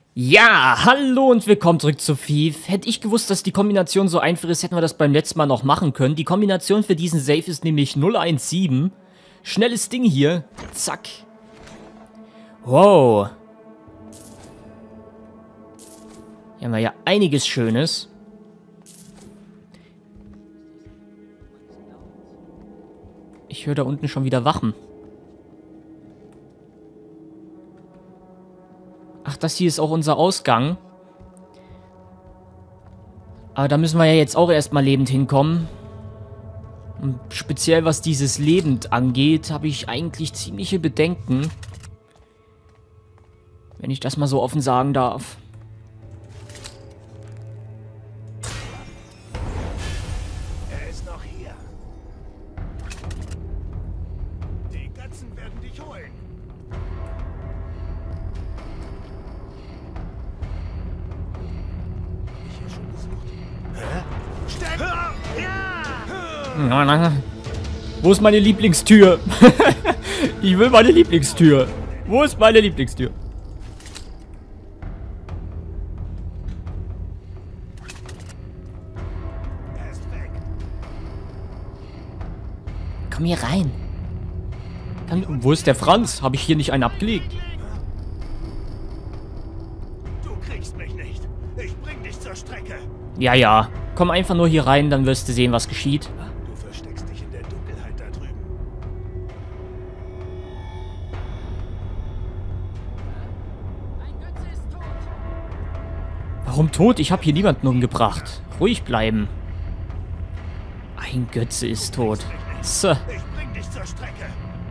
Ja, hallo und willkommen zurück zu Thief. Hätte ich gewusst, dass die Kombination so einfach ist, hätten wir das beim letzten Mal noch machen können. Die Kombination für diesen Save ist nämlich 017. Schnelles Ding hier. Zack. Wow. Hier haben wir ja einiges Schönes. Ich höre da unten schon wieder Wachen. Ach, das hier ist auch unser Ausgang. Aber da müssen wir ja jetzt auch erstmal lebend hinkommen. Und speziell was dieses lebend angeht, habe ich eigentlich ziemliche Bedenken. Wenn ich das mal so offen sagen darf. Er ist noch hier. Die Götzen werden dich holen. Hab ich hier schon gesucht? Hä? Steck! Ja! Wo ist meine Lieblingstür? Ich will meine Lieblingstür. Wo ist meine Lieblingstür? Er ist weg. Komm hier rein. Wo ist der Franz? Habe ich hier nicht einen abgelegt? Du kriegst mich nicht. Ich bring dich zur Strecke. Ja, ja. Komm einfach nur hier rein, dann wirst du sehen, was geschieht. Du versteckst dich in der Dunkelheit da drüben. Warum tot? Ich habe hier niemanden umgebracht. Ruhig bleiben. Ein Götze ist tot. So. Ich bring dich zur Strecke.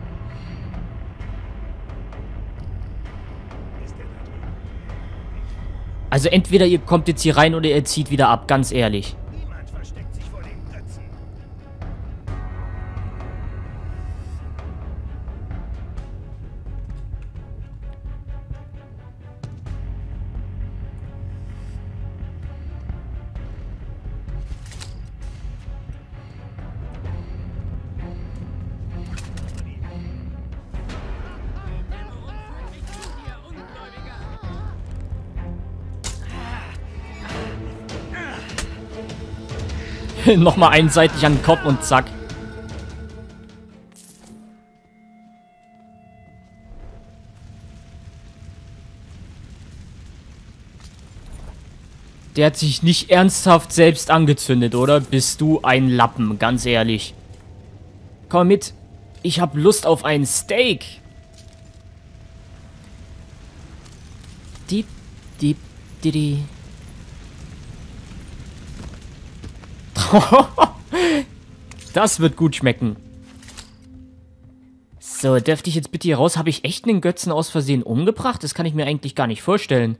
Ist der da drüben? Also entweder ihr kommt jetzt hier rein oder ihr zieht wieder ab, ganz ehrlich. Niemand versteckt sich vor den Götzen. Nochmal einseitig an den Kopf und zack. Der hat sich nicht ernsthaft selbst angezündet, oder? Bist du ein Lappen, ganz ehrlich. Komm mit. Ich hab Lust auf ein Steak. Diep, diep, didi. Das wird gut schmecken. So, dürfte ich jetzt bitte hier raus? Habe ich echt einen Götzen aus Versehen umgebracht? Das kann ich mir eigentlich gar nicht vorstellen.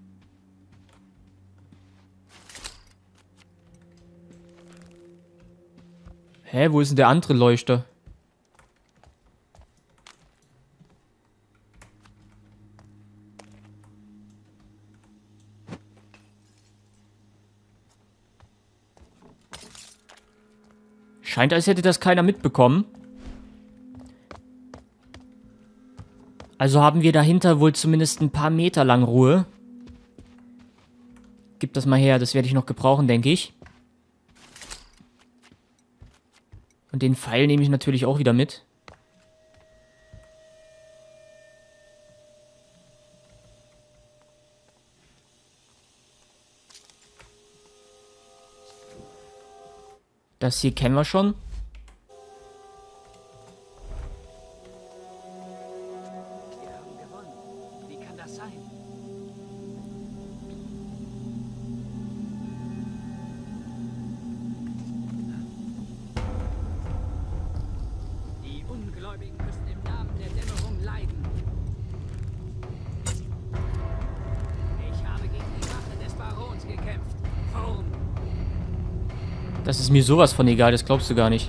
Hä, wo ist denn der andere Leuchter? Scheint, als hätte das keiner mitbekommen. Also haben wir dahinter wohl zumindest ein paar Meter lang Ruhe. Gib das mal her, das werde ich noch gebrauchen, denke ich. Und den Pfeil nehme ich natürlich auch wieder mit. Das hier kennen wir schon. Wir haben gewonnen. Wie kann das sein? Die Ungläubigen müssen im Namen der Dämmerung leiden. Ich habe gegen die Wache des Barons gekämpft. Wurm. Das ist mir sowas von egal, das glaubst du gar nicht.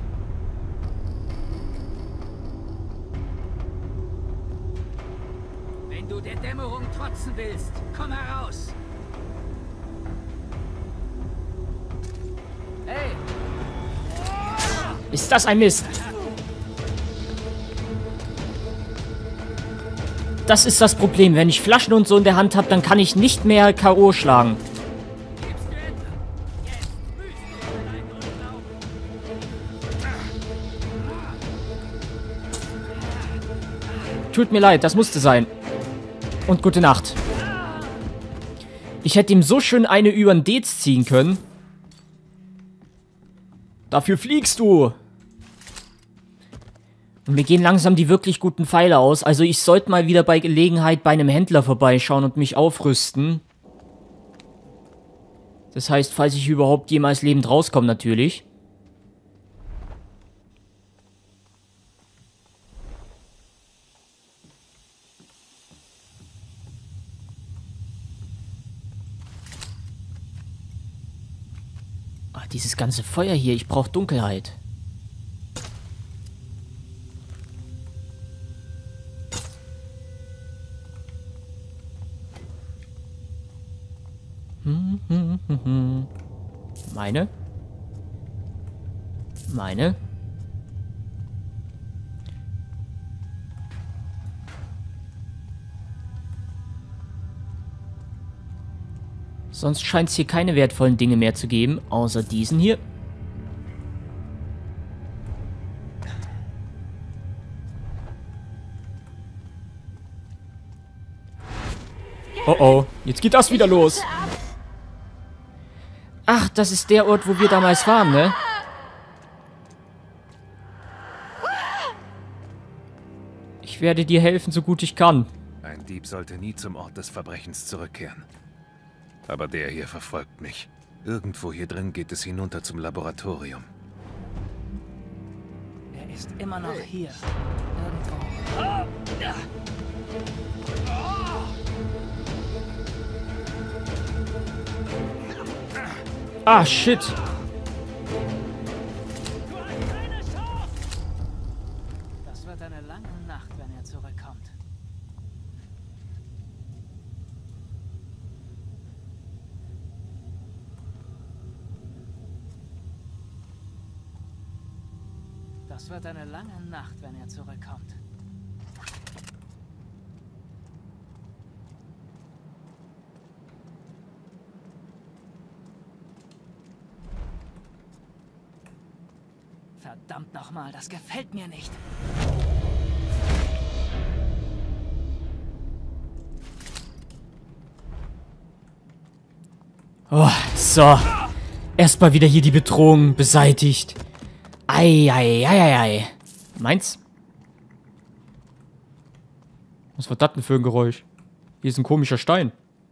Wenn du der Dämmerung trotzen willst, komm heraus. Hey! Ist das ein Mist? das ist das Problem. Wenn ich Flaschen und so in der Hand habe, dann kann ich nicht mehr K.O. schlagen. Tut mir leid, das musste sein. Und gute Nacht. Ich hätte ihm so schön eine über den Dez ziehen können. Dafür fliegst du. Und mir gehen langsam die wirklich guten Pfeile aus. Also ich sollte mal wieder bei Gelegenheit bei einem Händler vorbeischauen und mich aufrüsten. Das heißt, falls ich überhaupt jemals lebend rauskomme, natürlich. Ach, dieses ganze Feuer hier, ich brauche Dunkelheit. Meine? Meine? Sonst scheint es hier keine wertvollen Dinge mehr zu geben, außer diesen hier. Oh oh, jetzt geht das wieder los. Ach, das ist der Ort, wo wir damals waren, ne? Ich werde dir helfen, so gut ich kann. Ein Dieb sollte nie zum Ort des Verbrechens zurückkehren. Aber der hier verfolgt mich. Irgendwo hier drin geht es hinunter zum Laboratorium. Er ist immer noch hier. Irgendwo. Ah, shit. Das wird eine lange Nacht, wenn er zurückkommt. Das wird eine lange Nacht, wenn er zurückkommt. Verdammt nochmal, das gefällt mir nicht. Oh, so. Erstmal wieder hier die Bedrohung beseitigt. Ei, ei, ei, ei, ei. Meins? Was war das denn für ein Geräusch? Hier ist ein komischer Stein.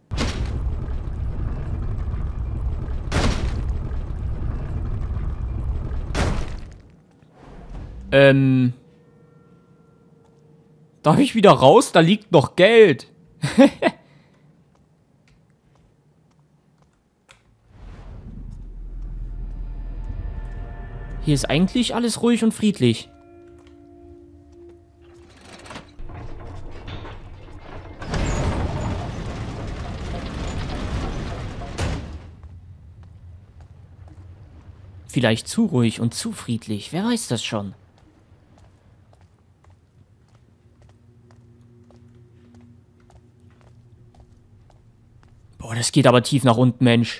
Darf ich wieder raus? Da liegt noch Geld. Hier ist eigentlich alles ruhig und friedlich. Vielleicht zu ruhig und zu friedlich. Wer weiß das schon? Boah, das geht aber tief nach unten, Mensch.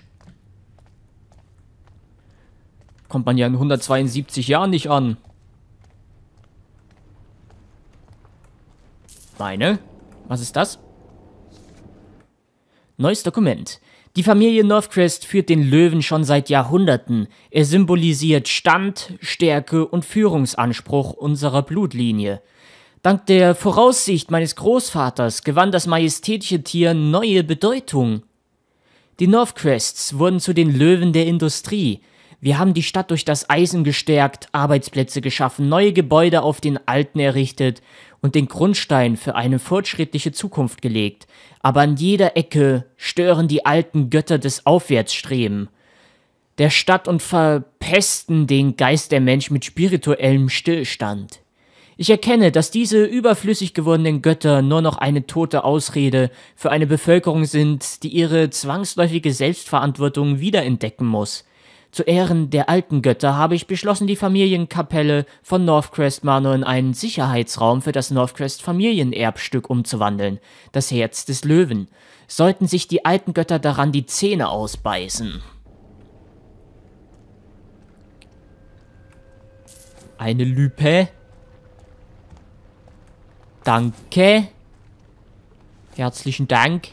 Kommt man ja in 172 Jahren nicht an. Meine? Was ist das? Neues Dokument. Die Familie Northcrest führt den Löwen schon seit Jahrhunderten. Er symbolisiert Stand, Stärke und Führungsanspruch unserer Blutlinie. Dank der Voraussicht meines Großvaters gewann das majestätische Tier neue Bedeutung. Die Northcrests wurden zu den Löwen der Industrie. Wir haben die Stadt durch das Eisen gestärkt, Arbeitsplätze geschaffen, neue Gebäude auf den alten errichtet und den Grundstein für eine fortschrittliche Zukunft gelegt. Aber an jeder Ecke stören die alten Götter des Aufwärtsstreben der Stadt und verpesten den Geist der Mensch mit spirituellem Stillstand. Ich erkenne, dass diese überflüssig gewordenen Götter nur noch eine tote Ausrede für eine Bevölkerung sind, die ihre zwangsläufige Selbstverantwortung wiederentdecken muss. Zu Ehren der alten Götter habe ich beschlossen, die Familienkapelle von Northcrest Manor in einen Sicherheitsraum für das Northcrest Familienerbstück umzuwandeln, das Herz des Löwen. Sollten sich die alten Götter daran die Zähne ausbeißen. Eine Lüpe. Danke. Herzlichen Dank.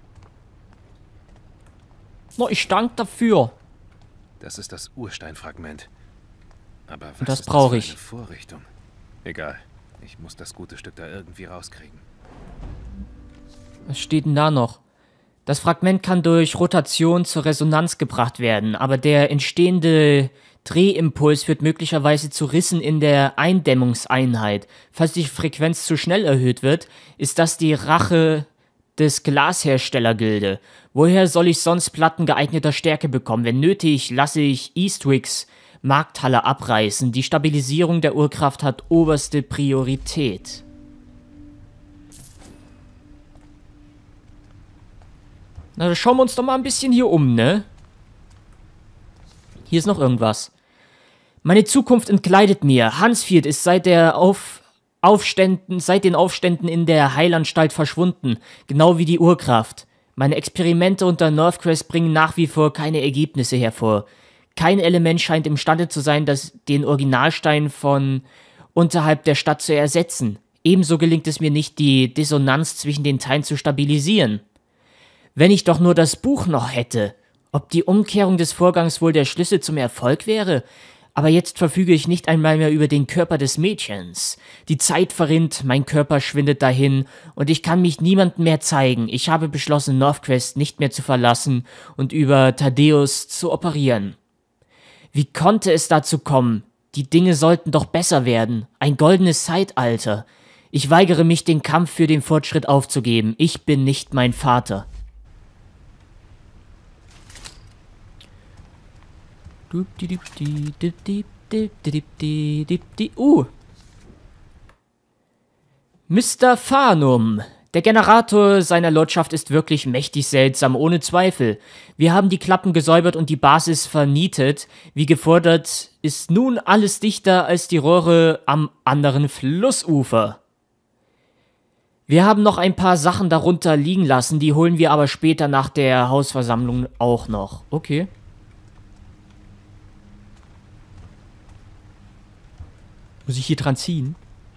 Na, ich danke dafür. Das ist das Ursteinfragment. Aber was Und das ist brauche das für ich. eine Vorrichtung? Egal. Ich muss das gute Stück da irgendwie rauskriegen. Was steht denn da noch? Das Fragment kann durch Rotation zur Resonanz gebracht werden, aber der entstehende Drehimpuls führt möglicherweise zu Rissen in der Eindämmungseinheit. Falls die Frequenz zu schnell erhöht wird, ist das die Rache des Glasherstellergilde. Woher soll ich sonst Platten geeigneter Stärke bekommen? Wenn nötig, lasse ich Eastwicks Markthalle abreißen. Die Stabilisierung der Urkraft hat oberste Priorität. Na, dann schauen wir uns doch mal ein bisschen hier um, ne? Hier ist noch irgendwas. Meine Zukunft entkleidet mir. Hansfield ist seit den Aufständen in der Heilanstalt verschwunden, genau wie die Urkraft. Meine Experimente unter Northcrest bringen nach wie vor keine Ergebnisse hervor. Kein Element scheint imstande zu sein, den Originalstein von unterhalb der Stadt zu ersetzen. Ebenso gelingt es mir nicht, die Dissonanz zwischen den Teilen zu stabilisieren. Wenn ich doch nur das Buch noch hätte. Ob die Umkehrung des Vorgangs wohl der Schlüssel zum Erfolg wäre? Aber jetzt verfüge ich nicht einmal mehr über den Körper des Mädchens. Die Zeit verrinnt, mein Körper schwindet dahin und ich kann mich niemandem mehr zeigen. Ich habe beschlossen, Northcrest nicht mehr zu verlassen und über Thaddeus zu operieren. Wie konnte es dazu kommen? Die Dinge sollten doch besser werden. Ein goldenes Zeitalter. Ich weigere mich, den Kampf für den Fortschritt aufzugeben. Ich bin nicht mein Vater. Mr. Farnum. Der Generator seiner Lordschaft ist wirklich mächtig seltsam, ohne Zweifel. Wir haben die Klappen gesäubert und die Basis vernietet. Wie gefordert, ist nun alles dichter als die Rohre am anderen Flussufer. Wir haben noch ein paar Sachen darunter liegen lassen, die holen wir aber später nach der Hausversammlung auch noch. Okay. Muss ich hier dran ziehen?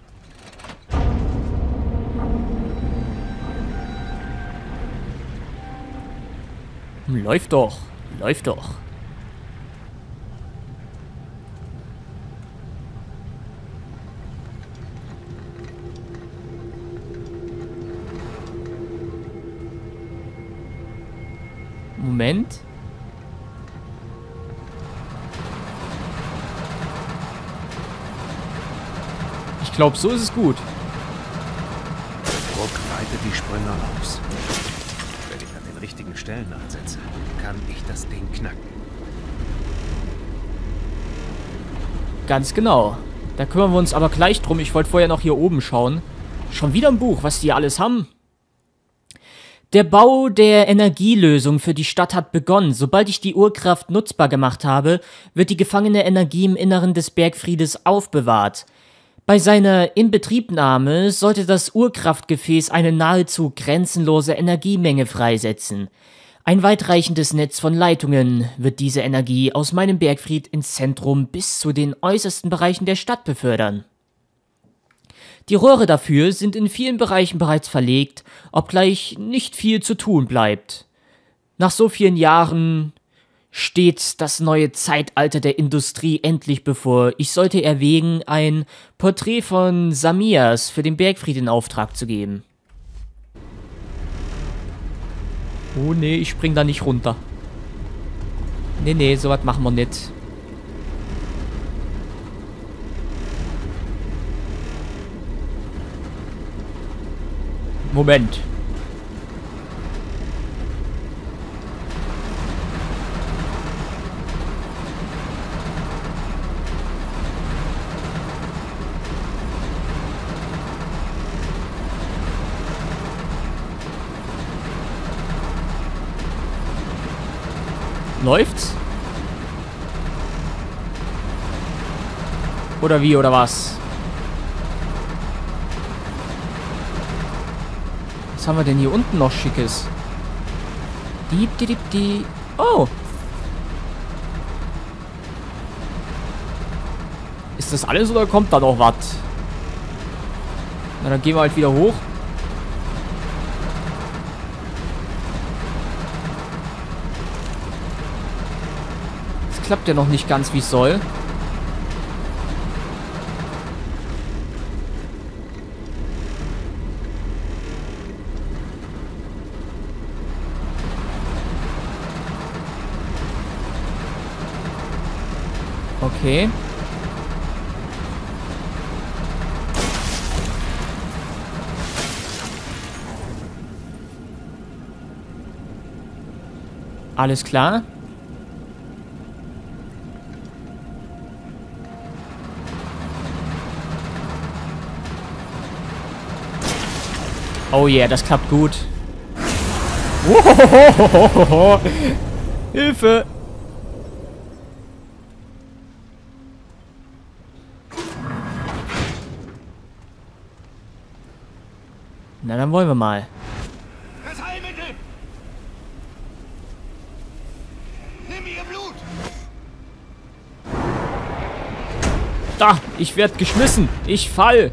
Läuft doch. Läuft doch. Moment. Ich glaube, so ist es gut. Druck weitet die Sprünge aus. Wenn ich an den richtigen Stellen ansetze, kann ich das Ding knacken. Ganz genau. Da kümmern wir uns aber gleich drum. Ich wollte vorher noch hier oben schauen. Schon wieder ein Buch, was die alles haben. Der Bau der Energielösung für die Stadt hat begonnen. Sobald ich die Urkraft nutzbar gemacht habe, wird die gefangene Energie im Inneren des Bergfriedes aufbewahrt. Bei seiner Inbetriebnahme sollte das Urkraftgefäß eine nahezu grenzenlose Energiemenge freisetzen. Ein weitreichendes Netz von Leitungen wird diese Energie aus meinem Bergfried ins Zentrum bis zu den äußersten Bereichen der Stadt befördern. Die Rohre dafür sind in vielen Bereichen bereits verlegt, obgleich nicht viel zu tun bleibt. Nach so vielen Jahren steht das neue Zeitalter der Industrie endlich bevor. Ich sollte erwägen, ein Porträt von Samias für den Bergfried in Auftrag zu geben. Oh nee, ich spring da nicht runter. Nee, sowas machen wir nicht. Moment. Läuft's? Oder wie, oder was? Was haben wir denn hier unten noch Schickes? Die. Oh! Ist das alles oder kommt da noch was? Na, dann gehen wir halt wieder hoch. Das klappt ja noch nicht ganz, wie es soll. Okay. Alles klar. Oh yeah, das klappt gut. Wohohohoho. Hilfe! Na, dann wollen wir mal. Das Heilmittel! Nimm ihr Blut! Da, ich werde geschmissen. Ich fall.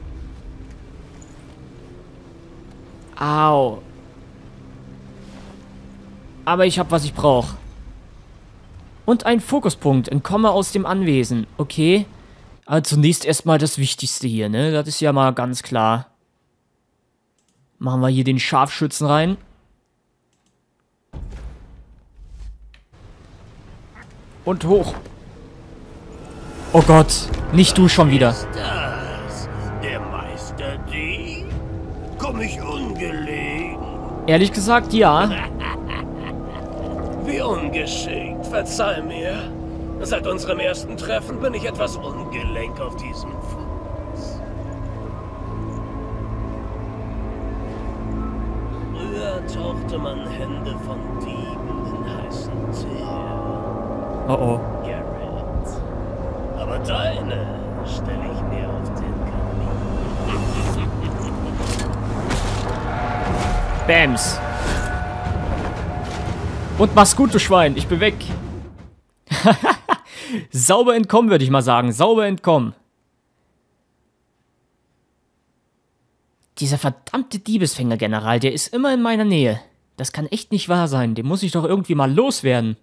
Au. Aber ich habe, was ich brauche. Und ein Fokuspunkt. Entkomme aus dem Anwesen. Okay. Aber zunächst erstmal das Wichtigste hier, ne? Das ist ja mal ganz klar. Machen wir hier den Scharfschützen rein. Und hoch. Oh Gott, nicht du schon wieder. Ist das der Meisterdieb? Komm ich ungelegen? Ehrlich gesagt, ja. Wie ungeschickt, verzeih mir. Seit unserem ersten Treffen bin ich etwas ungelenk auf diesem Fuß. Früher tauchte man Hände von Dieben in heißen Tee. Oh oh. Garrett. Aber deine stelle ich mir auf den Kamin. Bams. Und mach's gut, du Schwein. Ich bin weg. Sauber entkommen, würde ich mal sagen. Sauber entkommen. Dieser verdammte Diebesfänger-General, der ist immer in meiner Nähe. Das kann echt nicht wahr sein. Den muss ich doch irgendwie mal loswerden.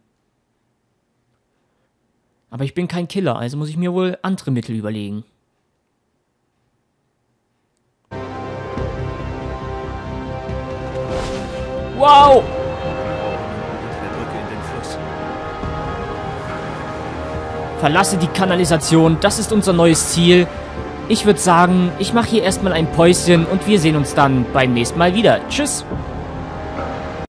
Aber ich bin kein Killer, also muss ich mir wohl andere Mittel überlegen. Wow! Verlasse die Kanalisation, das ist unser neues Ziel. Ich würde sagen, ich mache hier erstmal ein Päuschen und wir sehen uns dann beim nächsten Mal wieder. Tschüss!